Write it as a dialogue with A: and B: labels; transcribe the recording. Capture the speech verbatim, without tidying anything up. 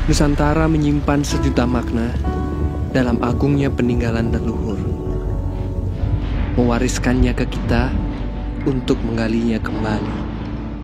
A: Nusantara menyimpan sejuta makna dalam agungnya peninggalan leluhur, mewariskannya ke kita untuk menggalinya kembali.